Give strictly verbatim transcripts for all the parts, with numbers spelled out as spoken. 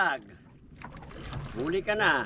pumalag. Huli ka na.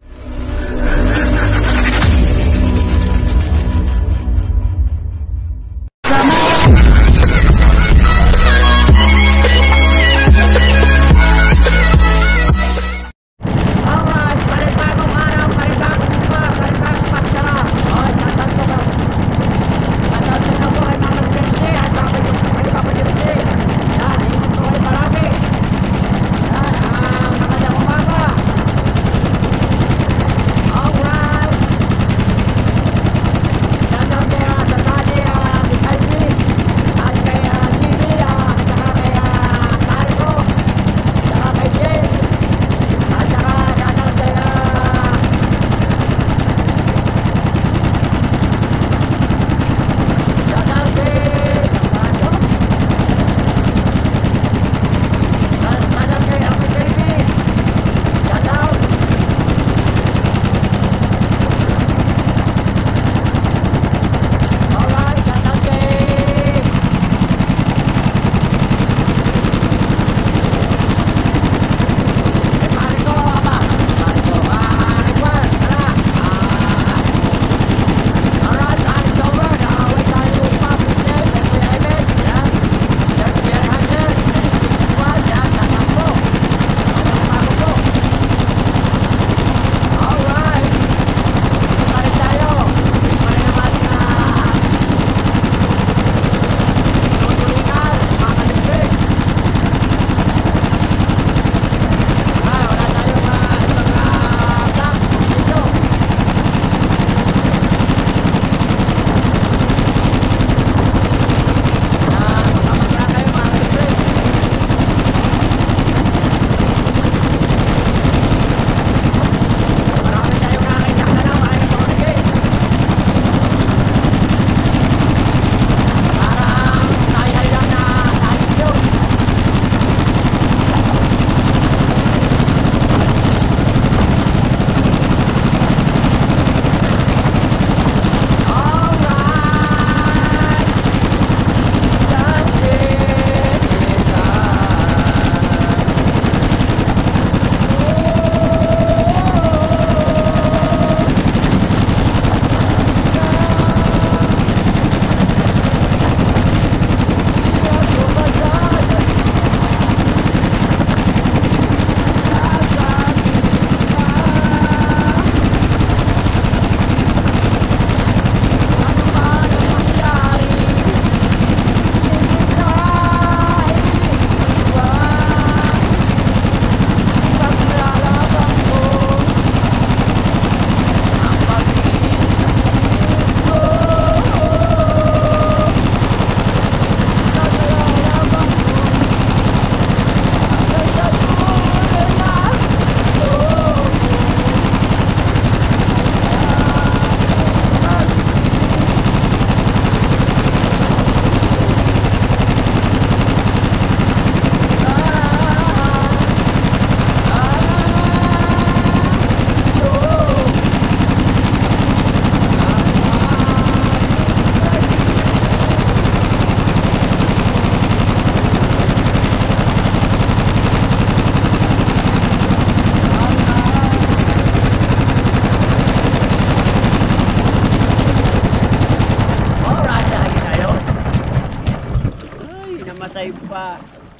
Namatay pa.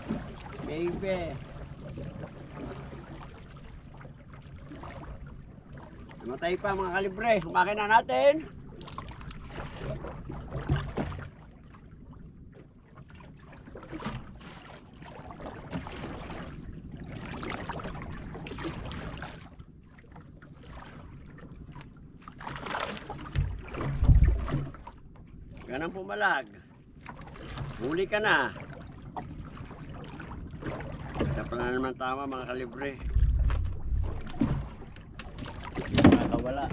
Baby. Namatay pa mga kalibre. Umakin na natin. Ganang pumalag. Huli ka na. Dapat na naman tama mga kalibre. Nakakawala.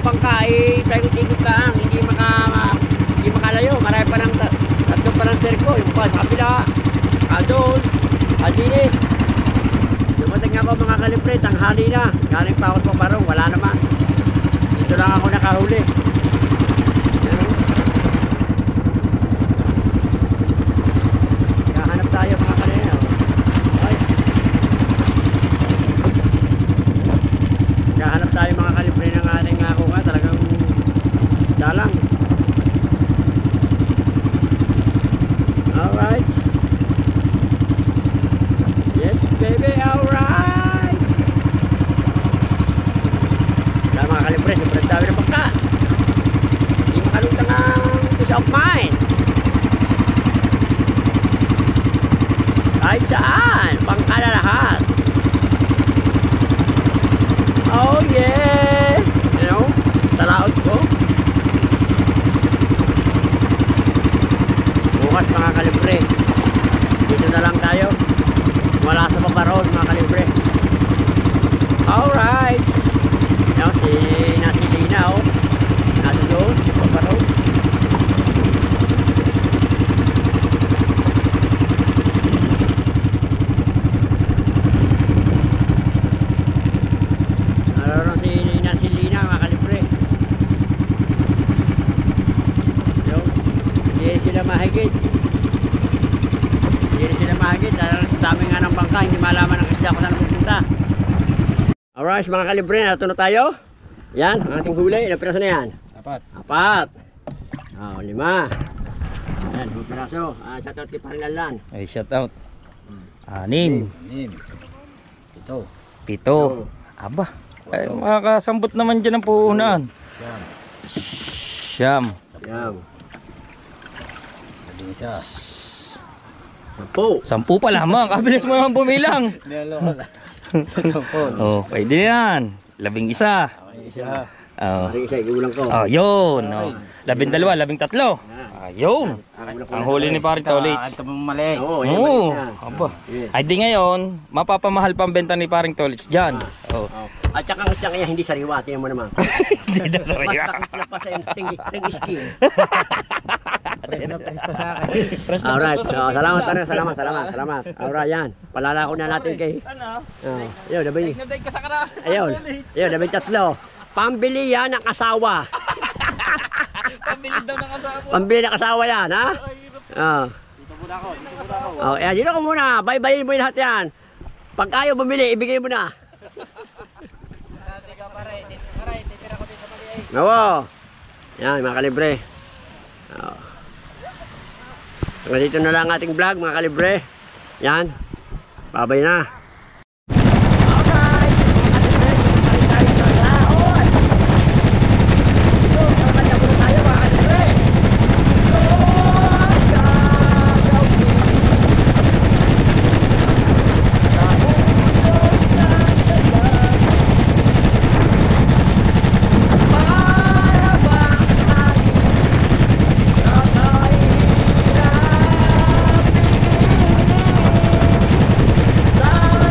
bangka ay paikot-ikot lang, hindi maka hindi makalayo. Marami pa ng tatlo pa ng serko, yung pa sa kapila, doon, Aldinis. Dumating ako mga kalibre, tanghali na. Galing pa ako sa Parong, wala naman. Dito lang ako nakahuli. Kahanap tayo mga kalibre. Ay. Kahanap tayo mga kalibre ng ating ako nga. Talagang dalang. Alright. Yes baby, alright. Kaya mga kalibre, sobrang dami ng bangka. Hindi makalutang ang peace of mind. Kahit saan, bangka na lahat. Oh yeah. You know, talaot ko. Bukas mga kalibre, dito na lang tayo. Wala sa Paparon mga kalibre. Alright. Now si Nasilina oh. Nasa doon, Paparon. Naroon si Nasilina mga kalibre. Yo, hindi sila mahigit. Hindi sila mahigit dahil sa dami nga ng bangka, hindi malaman ang isda kung saan pupunta. Alright mga kalibre, nato na tayo. Yan, ang ating huli. Ilang piraso na yan? Apat. Apat. Oh, lima. Yan, mga piraso. Ah, shout out kay Parilalan. Ay, shout out. Anim. Nim. Ito. Pito. Aba. Ay, makakasambot naman dyan ang puhunan. Siyam. Yan. Labing isa. Sampo. Sampu pa lamang. Kabilis mo naman bumilang. Niloko na. Oh, pwede yan. Labing isa. Isa. Oh. Maring isa, igulang ko. Oh, yun. Oh. Labing dalawa, labing tatlo. Ayun. Ang huli ni Paring Tolits. Ito mong mali. Oo, yan. Oo. yan. Aba. Ay di ngayon, mapapamahal pa ang benta ni Paring Tolits dyan. Oh. Oh. At saka ang siyang hindi sariwa, tingnan mo naman. Hindi daw sa Mas takot pa sa yung skin. Press na press pa sa akin. Alright, so, salamat pa rin, salamat, salamat, salamat. Alright, yan. Palalako na natin kay... Ano? Oh, yun, nabi. Nagday ka sa kara. Ayun, ayun, nabi tatlo. Pambili yan ng asawa. Pambili daw ng asawa. Pambili ng asawa yan, ha? Oh. Dito muna ako, dito muna ako. Oh, yan, dito ko muna. Bye-bye mo yung lahat yan. Pag ayaw bumili, ibigay mo na. Teka pare, pare, titira ko din sa mali. Oo. Yan, mga kalibre. Oh. Hanggang dito na lang ating vlog, mga kalibre. Yan. Babay na. Bye.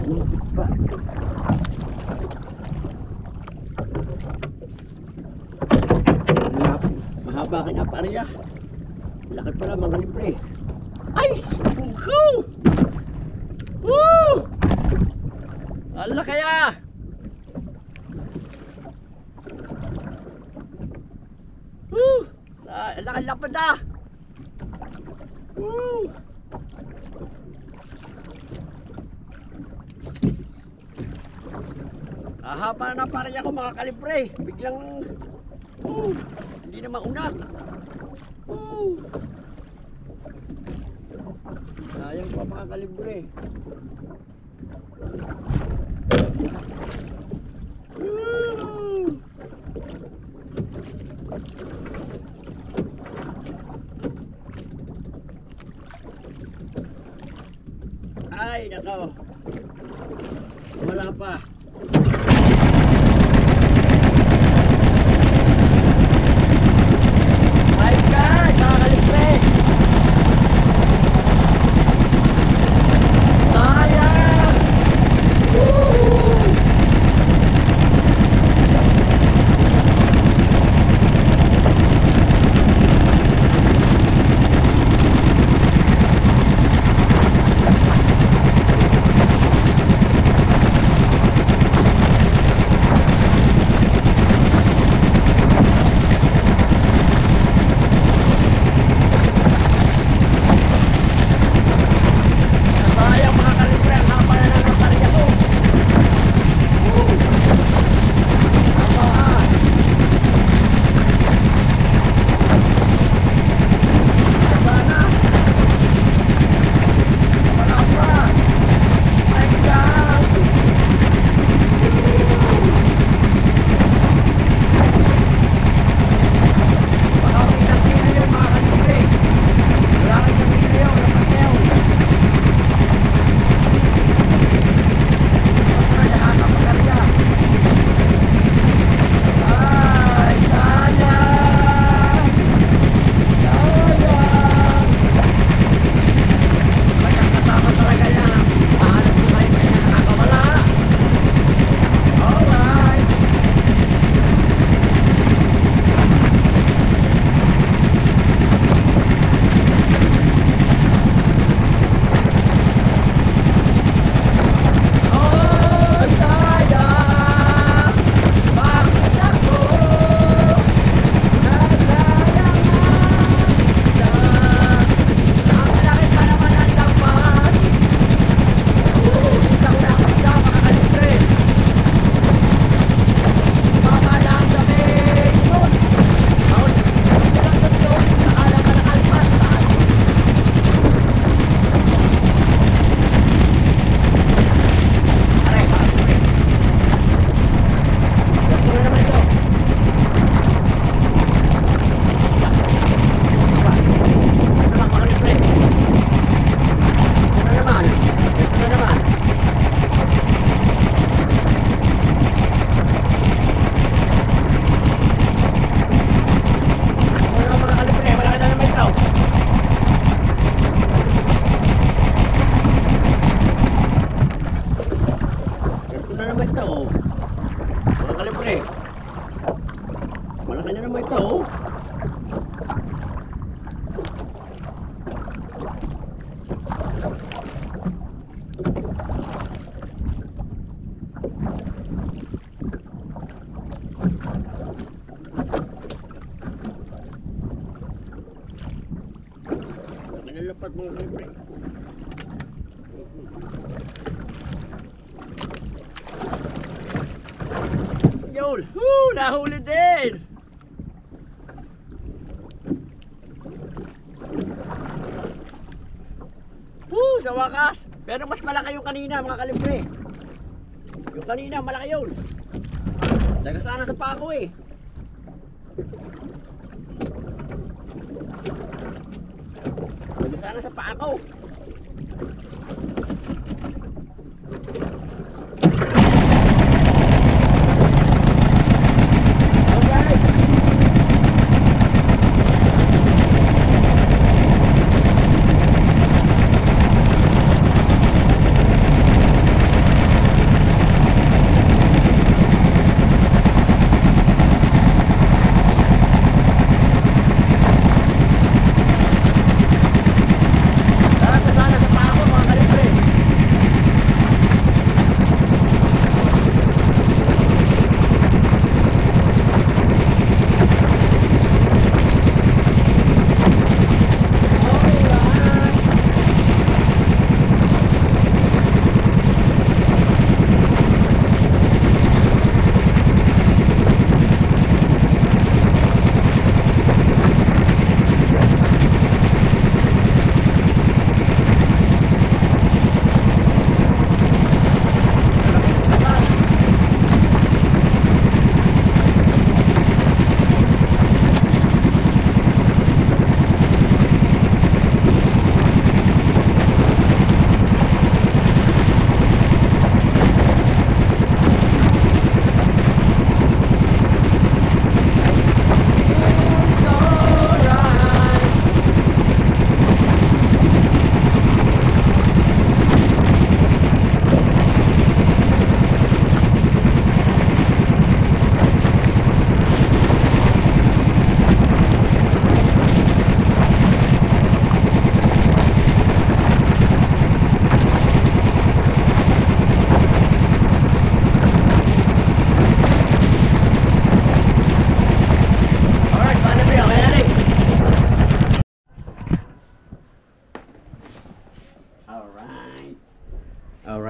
Lupit pa. Malapit. Mahaba ka nga pariya. Laki pala mga libre. Ay! Pukaw! Woo! Ala kaya! Woo! Sa laki lapad ah! Woo! Ahaba na pariya ko mga kalibre. Biglang woo! Hindi na maunat. Woo! Sayang pa mga kalibre. Woo! Ay, nako. Wala pa. My God, mga kalibre. Sayang! Woo! Sayang mga kalibre, ang haba na ng pariya ko. Woo! Haba ah. Sana. Wala pa. My God. Marami ng kilo mga kalibre. Marami ng kilo, napateo. Ay, sayang! Sayang! Kanyang kasama talaga yan. Mahanap ko kayo kaya nakakawala. Alright. Oh, sayang! Bakit ako nasayang na? Ang laki pa naman ang dapat. Oo, isang lakad ka mga kalibre. Baka lang sabihin yun. Ako, isang gusto, nakala ka ng alpas. Aray, parang ito eh. Gusto na naman ito. Diba? Ito lang mga kalibre. Ito na naman. Ito na naman. Ito na mga kalibre. Malaki na naman ito. Ito na naman ito. Mga kalibre. Malaki na naman ito. Malaki na lapat mga kalibre. Yun! Woo! Nahuli din! Woo! Sa wakas! Pero mas malaki yung kanina mga kalibre. Yung kanina malaki yun. Daga sana sa pako eh. Daga sana sa pako.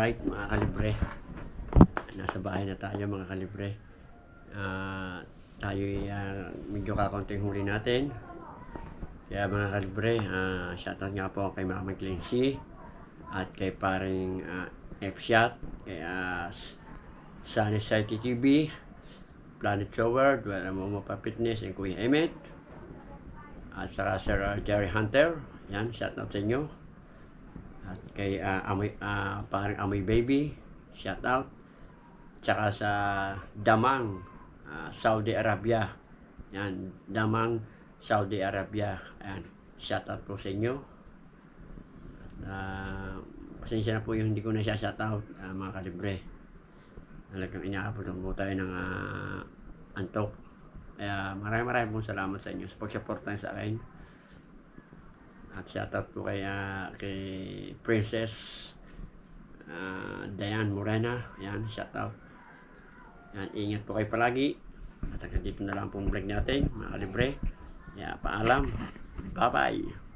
Alright, mga kalibre. Nasa bahay na tayo, mga kalibre. Uh, tayo uh, medyo kakaunting huli natin. Kaya mga kalibre, uh, shoutout nga po kay Mama Clancy at kay paring uh, F-Shot, kay uh, Sunny Side T V, Planet Shower, Dwala Momopa Fitness, and Kuya Emmett. At saka Sir uh, Jerry Hunter. Yan, shoutout sa inyo. At kay uh, Amoy, uh, paring Amoy Baby, shoutout. Tsaka sa Damang, uh, Saudi Arabia. Yan, Damang, Saudi Arabia. Ayan, shoutout po sa inyo. Uh, pasensya na po yung hindi ko na siya shoutout, uh, mga kalibre. Talagang inaabot po tayo ng uh, antok. Kaya maraming maraming pong salamat sa inyo sa pag-support sa akin. At shoutout po kay, uh, kay Princess uh, Diane Morena. Ayan, shoutout. Ayan, ingat po kayo palagi. At hanggang dito na lang pong vlog natin, mga kalibre. Kaya paalam. Bye-bye.